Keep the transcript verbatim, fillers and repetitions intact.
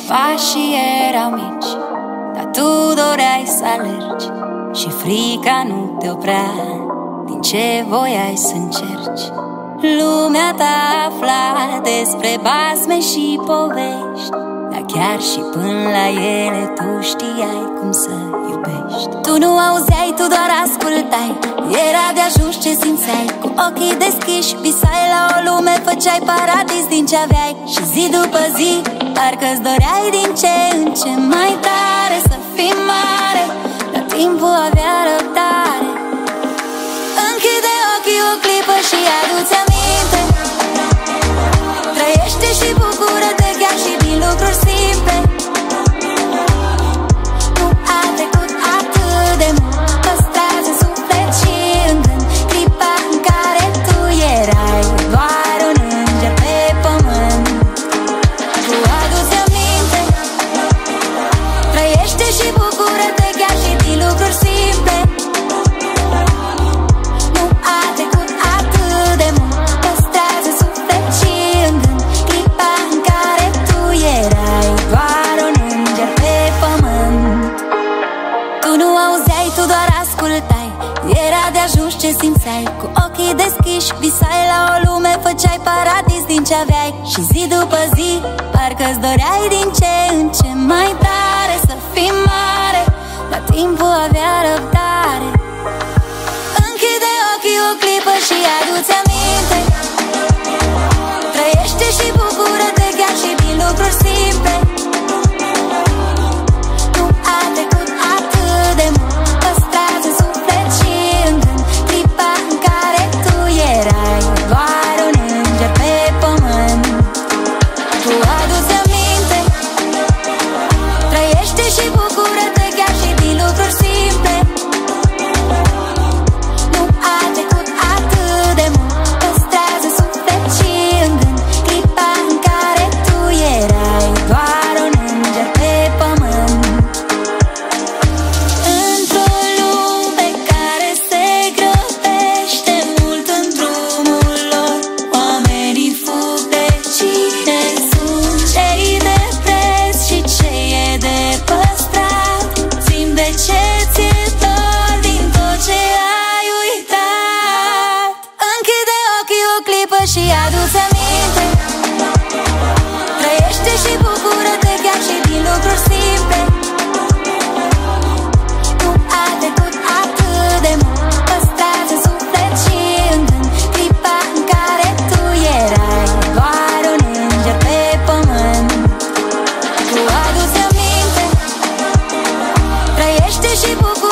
Pașii erau mici, dar tu doreai să alergi și frica nu te oprea din ce voiai să încerci. Lumea ta afla despre basme și povești, dar chiar și până la ele tu știai cum să iubești. Tu nu auzeai, tu doar ascultai, era de ajuns ce simțeai. Cu ochii deschiși visai la o lume, făceai paradis din ce aveai. Și zi după zi parcă-ți doreai din ce în ce mai tare să fii mare, dar timpul avea răbdare. Închide ochii o clipă și adu-ți aminte, trăiește și bucură-te chiar și din lucruri simple. Nu a trecut atât de mult, păstrează în suflet și în gând clipa în care tu erai doar un înger pe pământ. Tu adu-ți aminte, trăiește și bucură-te chiar și din lucruri simple. Nu a trecut atât de mult, păstrează în suflet și în gând clipa în care tu erai doar un înger pe pământ. Tu nu auzeai, tu doar ascultai, era de ajuns ce simțeai. Cu ochii deschiși visai la o lume, făceai paradis din ce aveai. Și zi după zi parcă-ți doreai din ce în ce mai tare să fii mare, dar timpul avea răbdare. Închide ochii o clipă și adu-ți aminte, trăiește și bucură-te chiar și din lucruri simple. Nu a trecut atât de mult, păstrează în suflet și în gând clipa în care tu erai doar un înger pe pământ. Tu adu-ți aminte, trăiește și bucură-te chiar și din lucruri simple. Nu a trecut atât de mult, păstrează în suflet și în gând clipa în care tu erai doar un înger pe pământ. Într-o lume care se grăbește mult în drumul lor, oamenii fug de cine sunt cei de preț și ce e de păstrat. Zi-mi de ce ți-e dor din tot ce ai uitat. Închide ochii o clipă și adu-ți aminte, trăiește și bucură-te chiar și din lucruri simple. Nu a trecut atât de mult, păstrează în suflet și în gând clipa în care tu erai doar un înger pe pământ. Tu adu-ți aminte, trăiește și bucură-te